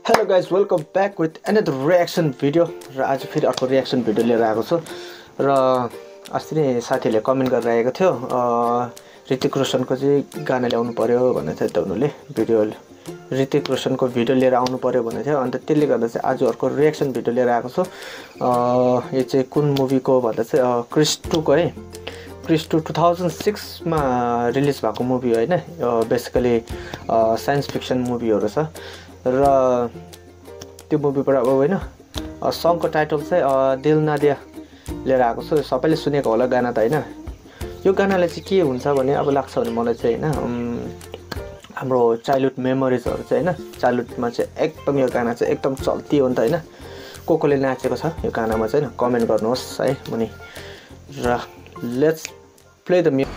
Hello guys welcome back with another reaction video र आज फेरि अर्को रियाक्सन भिडियो लिएर आएको छु र अस्ति नै साथीहरूले कमेन्ट गरेर आएको थियो ऋतिक रोशनको चाहिँ गाना ल्याउनु पर्यो भन्ने थियो त उनीहरूले भिडियो ऋतिक रोशनको भिडियो लिएर आउनु पर्यो भन्ने थियो अन्त त्यसले गर्दा चाहिँ आज अर्को रियाक्सन भिडियो लिएर आएको छु यो चाहिँ कुन मुभीको भन्दा चाहिँ क्रिस 2 को है क्रिस 2 2006 मा रिलिज भएको मुभी हो हैन बेसिकली साइन्स फिक्सन मुभीहरु छ र त्यो मुभीबाट अब हैन सङको टाइटल चाहिँ दिल ना दिया लिएर आएको छु सबैले सुनेको होला गाना त हैन यो गानाले चाहिँ के हुन्छ भने अब लाग्छ भने मलाई चाहिँ हैन हाम्रो चाइल्डहुड मेमोरिजहरु चाहिँ हैन चाइल्डहुडमा चाहिँ एकदम यो गाना चाहिँ एकदम चल्ती हो नि त हैन कोले नाचेको छ यो गानामा चाहिँ हैन कमेन्ट गर्नुहोस् है मुनि र let's play the music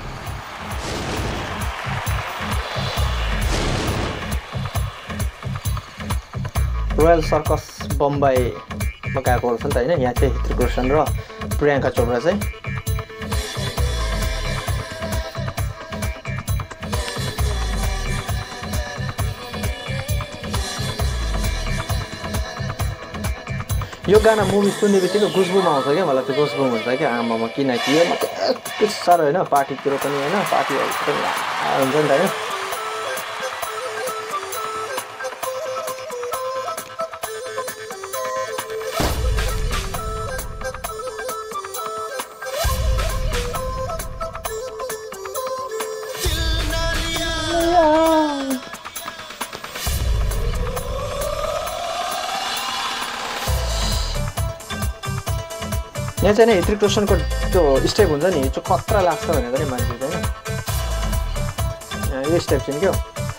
royal circus बम्बईमा गएको रहेछ नि त हैन यहाँ चाहिँ ऋतिक रोशन र प्रियंका चोपडा चाहिँ यो गाना मुभी सुन्ने बित्तिकै गुजबुम आउँछ क्या मलाई चाहिँ गुजबुम हुन्छ क्या आमामा किनकि यो यति साह्रो हैन पार्टीतिर पनि हैन पार्टीहरुतिर पनि हुन्छ नि त हैन यहाँ चाहिँ नि ऋतिक रोशनको त्यो स्टेप हुन्छ नि त्यो खतरा लाग्छ भनेको नि मान्छे चाहिँ यो स्टेप चाहिँ के हो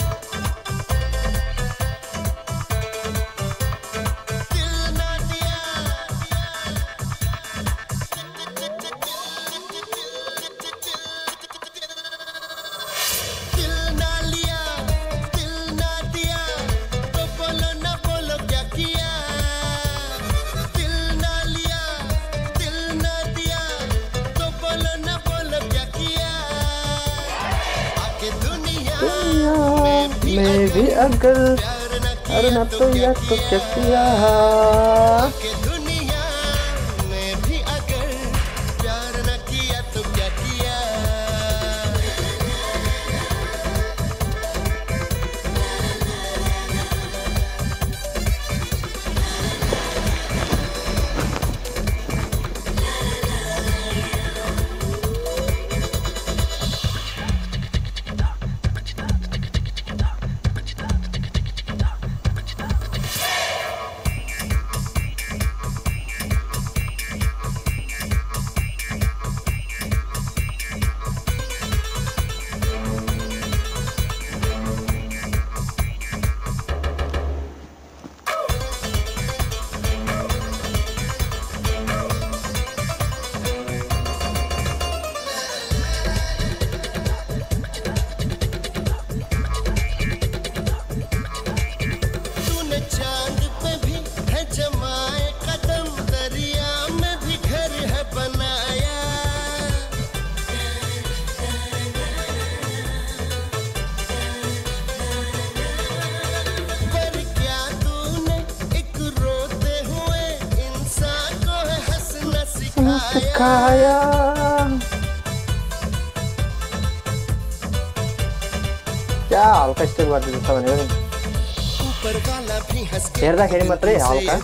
मैं भी अगर ना तो या तो क्या किया सिखाया क्या हल्का स्टेप गरिदिन्छ भनेको नि हेर्दाखेरि मात्रै हल्का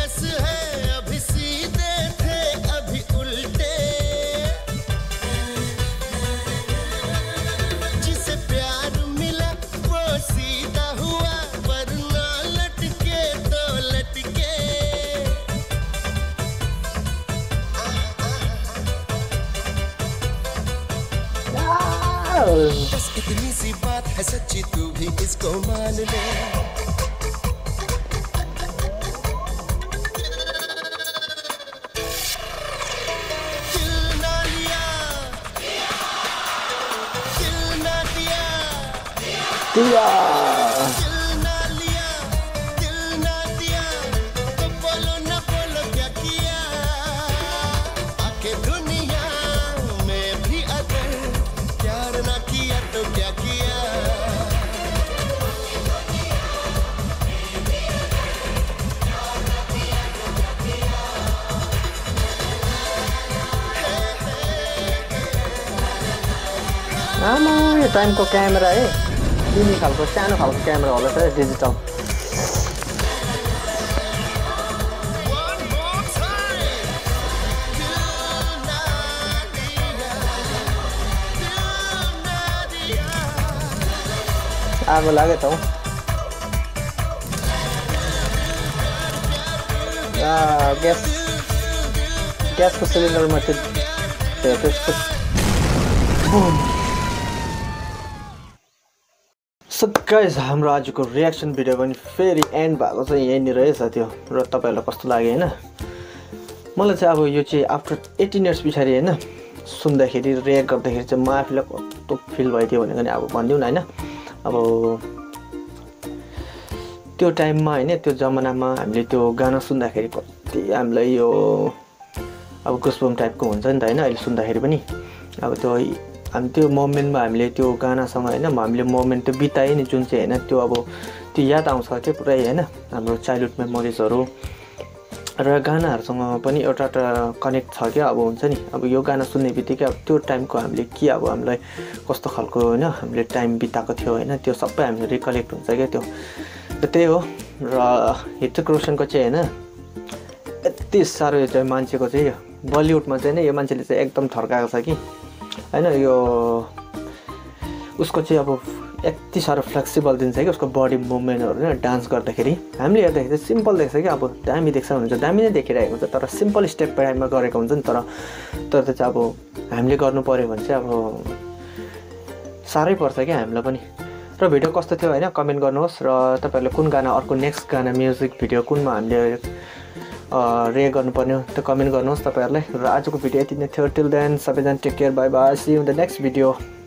बस है अभी सीधे थे अभी उल्टे जिसे प्यार मिला वो सीधा हुआ वरना लटके तो लटके बस इतनी सी बात है सच्ची तू भी इसको मान ले दिल ना लिया दिल ना दिया दिल ना लिया दिल ना दिया तो बोलो ना बोलो क्या किया आके दुनिया में भी अगर प्यार ना किया तो क्या किया आमा यो टाइमको क्यामेरा है तिमी खालको सानो खालको क्यामेरा होला त डिजिटल One more time. दिल ना दिया दिल ना दिया आगो लाग्यो त हौ ग्यासको सिलिन्डरमा त्यो त्यसको सो गाइज हाम्रो आजको रियाक्सन भिडियो पनि फेरि एन्ड भएको चाहिँ यहीँनिर है साथी हो र तपाईँहरूलाई कस्तो लाग्यो होइन मलाई चाहिँ अब यो चाहिँ आफ्टर 18 इयर्स पछाडि होइन सुन्दाखेरि रियाक्ट गर्दाखेरि चाहिँ म आफूलाई कस्तो फिल भइदियो भनेको नि अब भनिदिउँ न होइन अब त्यो टाइममा होइन त्यो जमानामा हामीले त्यो गाना सुन्दाखेरि कति हामीलाई यो अब गुस्बम टाइपको हुन्छ नि त होइन अहिले सुन्दाखेरि पनि अब त्यो हामी त्यो मोमेन्टमा हामीले त्यो गानासँग होइन हामीले मोमेन्ट त्यो बिताएँ नि जुन चाहिँ होइन त्यो अब त्यो याद आउँछ क्या पुरै होइन हाम्रो चाइल्डहुड मेमोरिजहरू र गानाहरूसँग पनि एउटा कनेक्ट छ क्या अब हुन्छ नि अब यो गाना सुन्ने बित्तिकै अब त्यो टाइमको हामीले के अब हामीलाई कस्तो खालको होइन हामीले टाइम बिताएको थियो होइन त्यो सबै हामीले रिकलेक्ट हुन्छ क्या त्यो त्यही हो र ऋतिक रोशनको चाहिँ होइन यति साह्रो यो चाहिँ मान्छेको चाहिँ यो बलिउडमा चाहिँ नि यो मान्छेले चाहिँ एकदम थर्काएको छ कि होइन यो उसको चाहिँ अब यति साह्रो फ्लेक्सिबल दिन्छ कि उसको बडी मुभमेन्टहरू होइन डान्स गर्दाखेरि हामीले हेर्दाखेरि चाहिँ सिम्पल देख्छ कि अब दामी देख्छ हुन्छ दामी नै देखिरहेको हुन्छ तर सिम्पल स्टेप टाइममा गरेको हुन्छ नि तर त्यो चाहिँ अब हामीले गर्नु पऱ्यो भने चाहिँ अब साह्रै पर्छ क्या हामीलाई पनि र भिडियो कस्तो थियो होइन कमेन्ट गर्नुहोस् र तपाईँहरूले कुन गाना अर्को नेक्स्ट गाना म्युजिक भिडियो कुनमा हामीले रिएक्ट गर्नुपर्ने हो त्यो कमेन्ट गर्नुहोस् तपाईँहरूले र आजको भिडियो यति नै थियो टिल देन सबैजना take care bye bye see you in the next video